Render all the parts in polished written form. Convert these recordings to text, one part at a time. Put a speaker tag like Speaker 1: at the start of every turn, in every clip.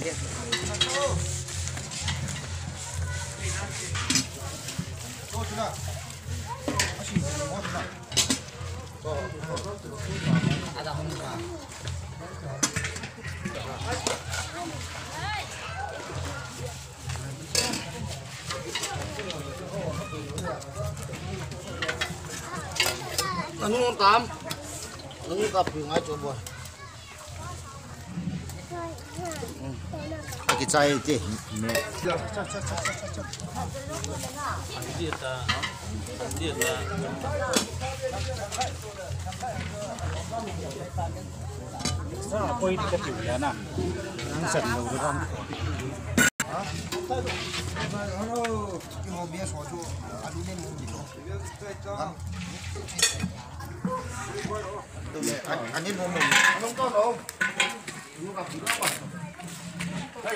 Speaker 1: Nung tam, nung kaping ay coba. Kita itu,
Speaker 2: Koi di kaping na, ang sarap ng ram.
Speaker 1: Anin mo mo. Anong to no? Yung kapila pa. Hey.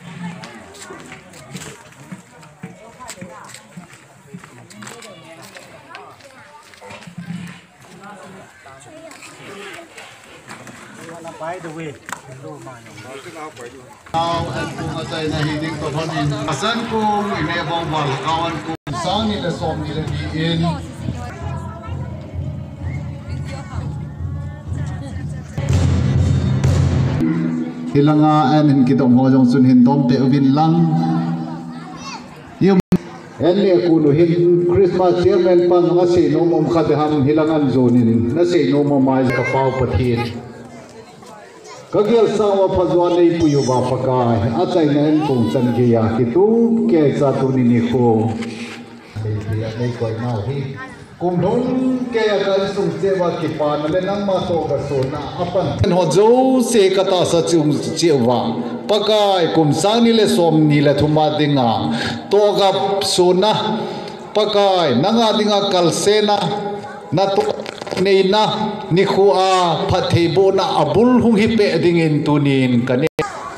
Speaker 2: By the way,
Speaker 3: Now at kung atay nahiling tohonin. Asan kung imebang balakawan kung saan nila som nila diin. Hilangaan kita umhojong sunhin tom te ubin lang. Yung Henry akunuhin Christmas chairman pang ngasi no kadham hilangan zonin nasi no mai kapaw pathin. Kagyal sawa pazwan ay puyo ba pakai atay na kung san giya kitu ke sa tunini ko. Ay ko na hi. Kung dong kaya kan sung sewa kipan le nang maso ka sona apan hojo se kata sa chum chewa pakai kum sang ni le som ni le thuma dinga to ga sona pakai nanga dinga kalsena na to nei na ni khua phathebo na abul hung hi pe dingin tunin kane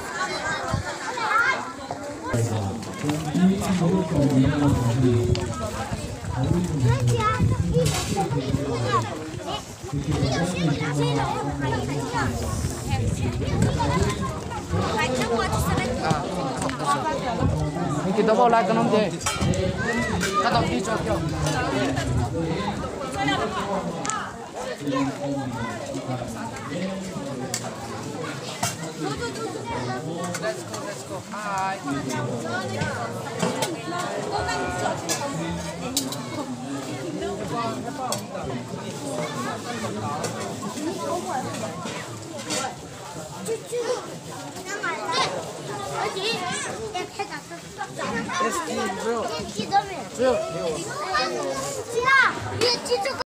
Speaker 4: Kita bawa lagi nom deh. Kata di cok. Let's go. Hi. Bro.